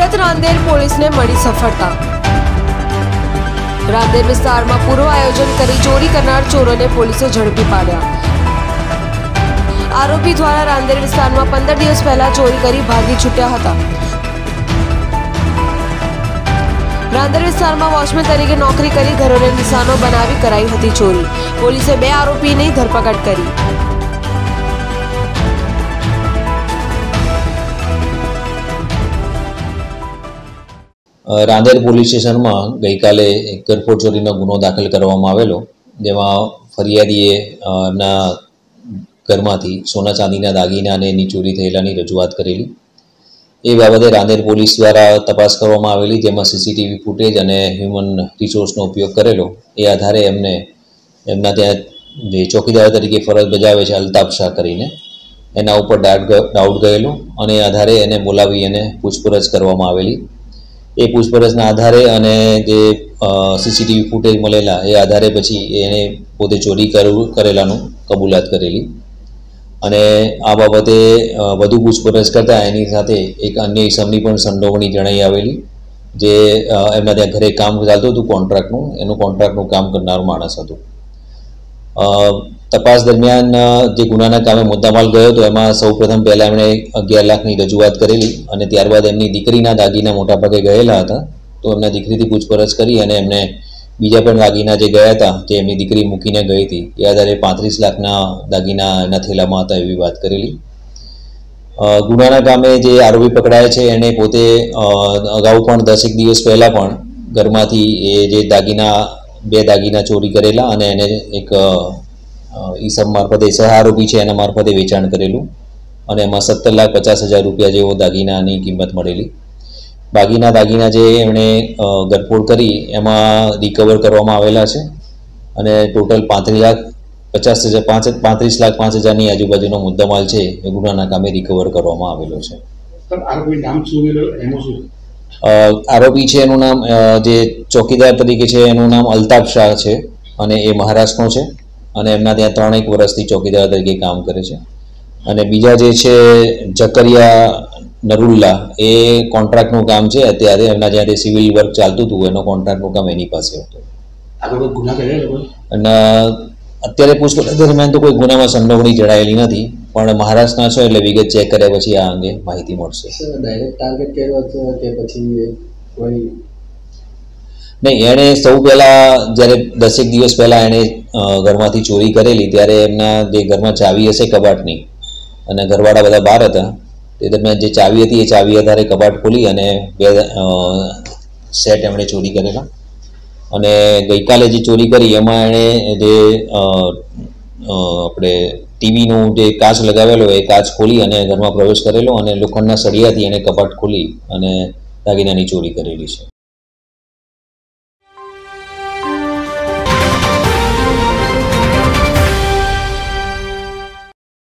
સુરત રાંદેર પોલીસને મળી સફળતા। રાંદેર વિસ્તારમાં પૂર્વ આયોજન કરી ચોરી કરનાર ચોરોને પોલીસે ઝડપી પાડ્યા। આરોપી દ્વારા રાંદેર વિસ્તારમાં 15 દિવસ પહેલા ચોરી કરી ભાગી છૂટ્યા હતા। રાંદેર વિસ્તારમાં વોચમેન તરીકે નોકરી કરી ઘરોને નિશાનો બનાવી કરાઈ હતી ચોરી। પોલીસે 2 આરોપીની ધરપકડ કરી। रांदेर पोलीस स्टेशन में गई काले एक घरफोड़ चोरी गुनो दाखल करवामां आवेलो, जेमां फरियादीए एमना घरमांथी सोना चांदीना दागीना ने एनी चोरी थयेलानी रजूआत करेली। ए बाबते रांदेर पोलीस द्वारा तपास करवामां आवेली, जेमां सीसीटीवी फूटेज अने ह्यूमन रिसोर्सनो उपयोग करेलो। ए आधारे एमने एमना त्यां जे चौकीदार तरीके फरज बजावे छे अल्ताफ शाह करीने एना उपर डाउट गयेलो अने आधारे एने बोलावी अने पूछपरछ करवामां आवेली। ए पूछपरछना आधारे अने जे सीसीटीवी फूटेज मळेला ए आधारे पछी एने पोते चोरी करेलानुं कबूलात करेली अने आ बाबते वधु पूछपरछ करता एनी साथे एक अन्य इसमनी पण संडोवणी जणाई आवेली, जे एमना त्यां घरे काम चालतुं हतुं कॉन्ट्राक्टनुं, एनुं कॉन्ट्राक्टनुं काम करनार माणस हतो। तपास दरमियान जे गुनाना कामे मुद्दामाल गयो तो एमां सौ प्रथम पहला एमणे 11 लाखनी रजूआत करेली अने त्यारबाद एमनी दीकरीना दागीना मोटा भागे गयेला हता, तो एमना दीकरीथी पूछपरछ करी अने एमणे बीजा पण दागीना जे गया हता जे एमनी दीकरी मूकीने गई हती ए आधारे 35 लाखना दागीना एना थेलामां हता एवी वात करेली। गुनाना कामे जे आरोपी पकड़ाय छे एने पोते अगाऊ पण 10 दिवस पहला पण घरमांथी ए जे दागीना 2 दागीना चोरी करेला अने एने एक ईसम मार्फते सह आरोपी है एना मार्फते वेचाण करेलू अने एमां 17,50,000 रुपया जेवो दागीनानी किंमत मळेली। बाकीना दागीना जे एमणे गरफोड़ करी एमां रिकवर करवामां आवेला छे अने टोटल 35,05,000 नी आजुबाजुनो मुद्दामाल छे ए गुनाना कामे रिकवर करवामां आवेलो छे। आरोपी छे एनुं नाम जे चौकीदार तरीके छे एनुं नाम अल्ताफ शाह छे अने ए महाराष्ट्रनो छे अने एमना त्यां 3 वर्षथी चौकीदार तरीके काम करे छे अने बीजा जे छे जकरिया नरुल्ला ए कॉन्ट्राक्टनुं काम छे। अत्यारे एमना ज्यां सिविल वर्क चालतुं हतुं एनो कॉन्ट्राक्टनुं काम एनी पासे हतुं अने अत्यारे पूछपरछ दरमियान तो कोई गुनामां संडोवणी जणायेली नथी, पण महाराष्ट्રના छो એટલે વિગત ચેક કર્યા પછી આ અંગે માહિતી મળશે। डायरेक्ट टार्गेट કર્યો છે કે પછી કોઈ नहीं, एने सौ पहला जयरे 10 दिवस पहला एने घरमांथी चोरी करेली त्यारे एमना जे घरमां चावी हशे कबाटनी अने घरवाळा बधा बहार हता ते दरमियान जे चावी हती ए चावी आधारे कबाट खोली अने 2 सेट एमणे चोरी करेला अने गई काले जे चोरी करी एमां एणे जे आपणे टीवीनुं जे काच लगावेलो ए काच खोली अने घरमां प्रवेश करेलो अने लोखंडना सळियाथी एणे कबाट खोली अने दागीनानी चोरी करेली छे।